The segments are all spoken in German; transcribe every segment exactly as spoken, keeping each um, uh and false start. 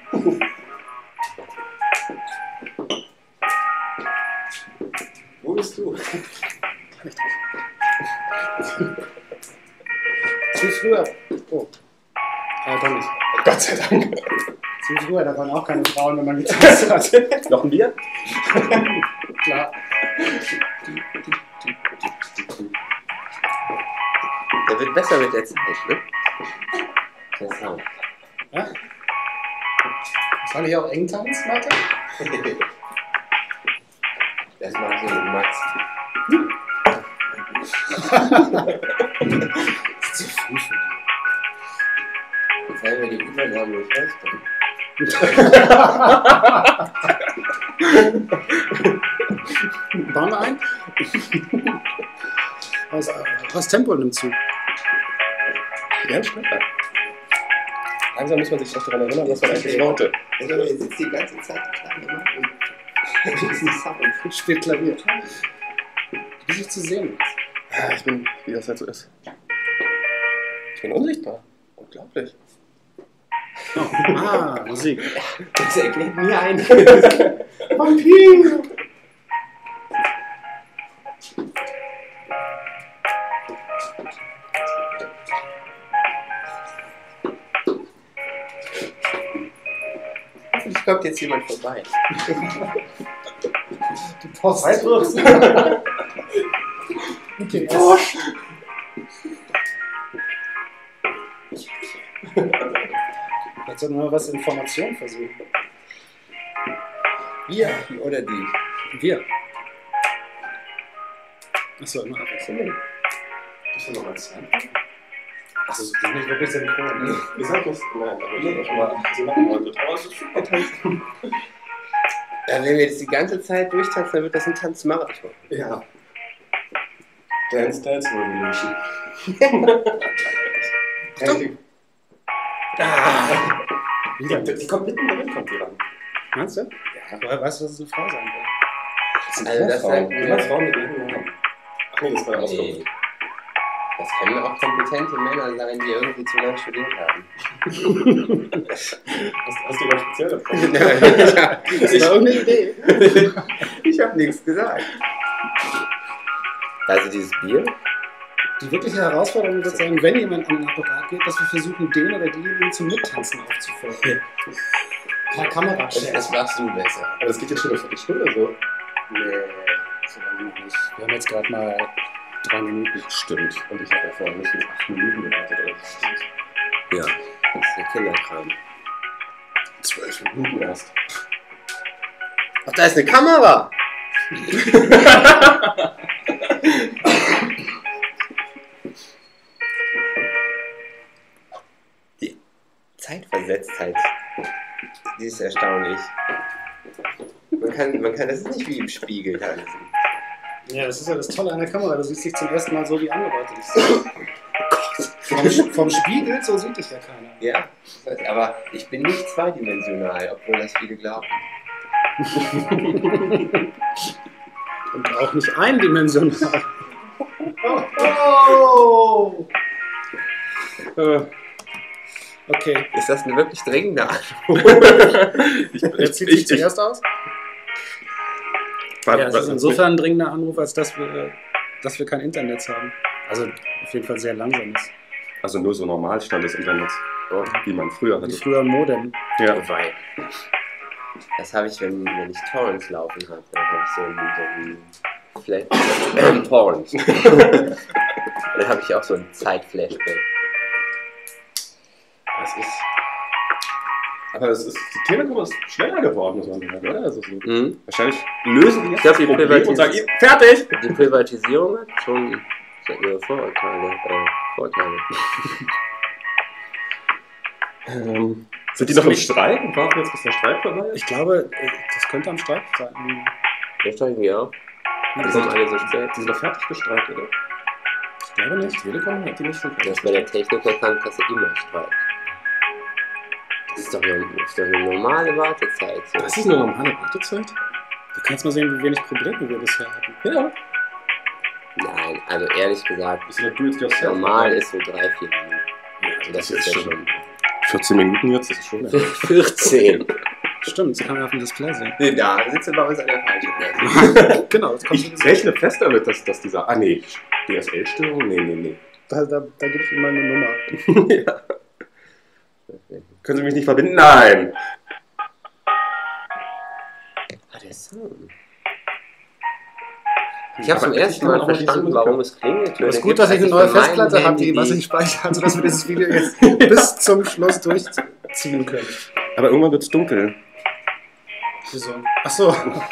Wo bist du? Zu früher. Oh. Ja, doch nicht. Gott sei Dank. Zu früher, da waren auch keine Frauen, wenn man getanzt hat. Noch ein Bier? Klar. Der wird besser mit der Zeit, ne? Der Sound. Ja? Soll ich auch eng tanzen, Martin? Das mache ich mit Max. Das ist zu früh für dich. Jetzt haben wir die Übernahmen durch Holzbein. Bauen wir ein? Das, das Tempo nimmt zu. Ja, schneller. Langsam muss man sich doch daran erinnern, was man eigentlich wollte. Also, er sitzt die ganze Zeit im Klavier und das ist Sound. Spielt Klavier. Du bist nicht zu sehen. Ja, ich bin, wie das halt so ist. Ich bin unsichtbar. Unglaublich. Oh. Ah, Musik. Das erklärt mir ein. Vampir! Hoffentlich kommt jetzt jemand vorbei. Die Post. Weißwurst. Okay, Post. Jetzt sollten wir mal was Informationen versuchen. Wir oder die? Wir. Achso, immer abwechselnd. Ist da noch ein Zeit? Achso, das ist nicht wirklich synchron. Ne? Ich sag das, nein, aber ich will auch mal so machen wollte. Aber es ist super tanzen. Ja, wenn wir jetzt die ganze Zeit durchtanzen, dann wird das ein Tanzmarathon. Ja. Dance, Dance Revolution. Ah. Die, die kommt mitten drin, kommt die ran. Meinst du? Ja. Woher weißt du, dass es eine Frau sein will? Das ist Also eine das Frau. sagt- Du hast Frauen mit irgendeinem Namen. Ach nee, das war der Ausdruck. Nee. Das können auch kompetente Männer sein, die irgendwie zu lange studiert haben. Hast, hast du was Spezielles? Nein, Das war irgendeine Idee. ich habe nichts gesagt. Also dieses Bier? Die wirkliche Herausforderung wird sein, wenn jemand an den Apparat geht, dass wir versuchen, den oder diejenigen zum Mittanzen aufzufordern. Per Kamera. Das, das machst du besser. Aber das geht jetzt schon eine Viertelstunde so. Nee. So lange noch nicht. Wir haben jetzt gerade mal drei Minuten. Stimmt. Und ich habe ja vorher mindestens acht Minuten gewartet. Oder? Ja, das ist der Kinderkram. Zwölf Minuten erst. Ach, da ist eine Kamera! Die Zeitversetztheit, die ist erstaunlich. Man kann, man kann, das ist nicht wie im Spiegel tanzen. Ja, das ist ja das Tolle an der Kamera. Du siehst dich zum ersten Mal so, wie andere Leute dich sehen. Vom, vom Spiegel, so sieht dich ja keiner. Ja, aber ich bin nicht zweidimensional, obwohl das viele glauben. Und auch nicht eindimensional. Oh! Äh, okay. Ist das eine wirklich dringende Antwort? Wer zieht sich zuerst aus? War, Ja, es ist insofern ein dringender Anruf, als dass wir, dass wir kein Internet haben. Also auf jeden Fall sehr langsam ist. Also nur so Normalstand des Internets, wie man früher Wie hatte. früher ein Modem. Ja. Wobei, das habe ich, wenn, wenn ich Torrents laufen habe. Dann habe ich so einen, so einen Flash... Torrents. Dann habe ich auch so ein Zeitflashback. Das ist... Aber es ist, die Telekom ist schneller geworden, muss man sagen, oder? Also so, Mhm. wahrscheinlich lösen die Ich jetzt glaub, das die Problem Privatis- und sagen, "Ihr- fertig! Die Privatisierung hat schon ihre Vorurteile. Äh, Vorteile. Ähm, sind die noch im Streit und warten jetzt, bis der Streit vorbei ist? Ich glaube, das könnte am Streit sein. Das steigen wir auch. Die Die sind sind, alle so spät. die sind doch fertig gestreikt, oder? Ich glaube Die nicht. Telekom hat die nicht schon fertig Das bei der Technikerkrankenkasse immer Streit. Das ist doch eine, das ist doch eine normale Wartezeit. So. Das ist eine normale Wartezeit? Du kannst mal sehen, wie wenig Probleme wir bisher hatten. Ja. Nein, also ehrlich gesagt, Ist ja do it yourself. normal ist so drei, vier Minuten. Ja, Das ist ja schon vierzehn Minuten jetzt, das ist schon. vierzehn. Stimmt, das kann man auf dem Display sehen. Nee, da sitzen wir uns an der falschen Adresse. Genau, das kommt Ich rechne fest damit, dass, dass dieser. Ah, nee. D S L-Störung? Nee, nee, nee. Da, da, da gebe ich Ihnen mal eine Nummer. Ja. Können Sie mich nicht verbinden? Nein! Ah, der Sound. Ich habe Aber zum ersten Mal auch mal verstanden, diese warum es klingelt. Es ist gut, dass ich eine neue Festplatte habe, die was ich speichere, sodass wir dieses Video jetzt bis zum Schluss durchziehen können. Aber irgendwann wird es dunkel. Wieso? Achso.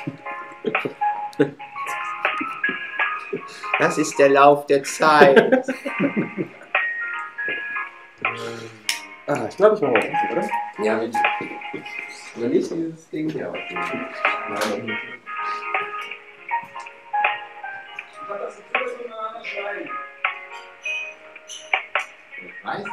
Das ist der Lauf der Zeit. Ah, ich glaube, ich mache mal essen, oder? Ja, mit. Aber nicht dieses Ding hier aufnehmen. Nein. Ich weiß nicht.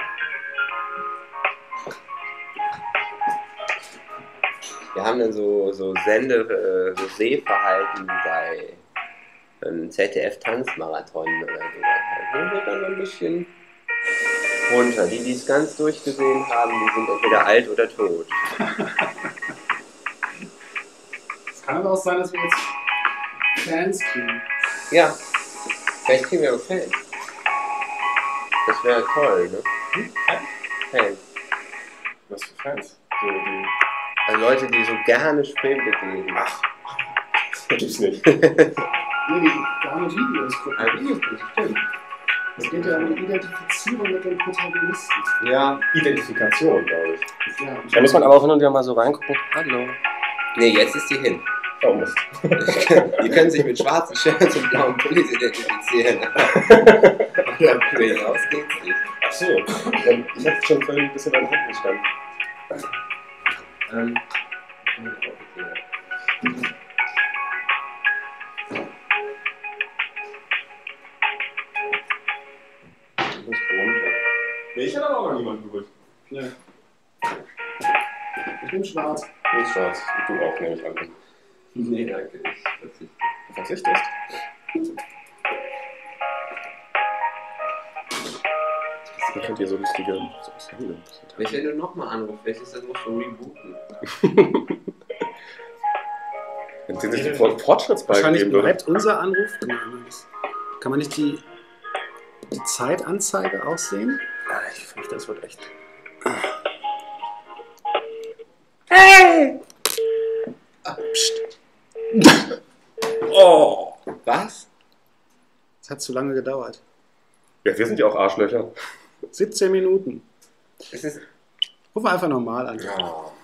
Wir haben dann so, so Sende, äh, so Sehverhalten bei ähm, Z D F-Tanzmarathon oder so. Da wird dann ein bisschen runter. Die, die es ganz durchgesehen haben, die sind entweder alt oder tot. Es kann aber auch sein, dass wir jetzt Fans kriegen. Ja, vielleicht kriegen wir auch Fans. Das wäre toll, ne? Hm? Fans. Was für Fans? So, die. Also Leute, die so gerne Spreeblick lesen. Ach, gibt's nicht. Nee, die gar nicht Videos gucken. Ah, Videos gucken, stimmt. Es geht ja um die Identifizierung mit den Protagonisten. Ja. Identifikation, glaube ich. Ja. Da muss man aber auch hin und wieder mal so reingucken. Hallo. Nee, jetzt ist die hin. Oh, Mist. Die können sich mit schwarzen Shirts und blauen Pullis identifizieren. Ja, raus geht's nicht. Ach so. Ähm, Ich habe schon vorhin ein bisschen an hinten gestanden. Ähm. Ich muss runter. Nee, ich hatte aber auch noch niemanden geholt. Ja. Ich bin schwarz. Du bist schwarz. Und du auch, nehme ich an. Nee, danke. Ich verzichte. Du verzichtest? Da könnt ihr so lustige. So was Hände. Wenn du nochmal anrufst, vielleicht ist das noch so rebooten. Wenn sie sich den Fortschrittsbalken Wahrscheinlich geben würde. bleibt unser Anruf. Kann man nicht die, die Zeitanzeige auch sehen? Ah, ich fürchte, das wird echt. Hey! Ah, pst. Oh! Was? Das hat zu lange gedauert. Ja, wir sind ja auch Arschlöcher. siebzehn Minuten. Es ist. Ruf einfach normal an. Oh.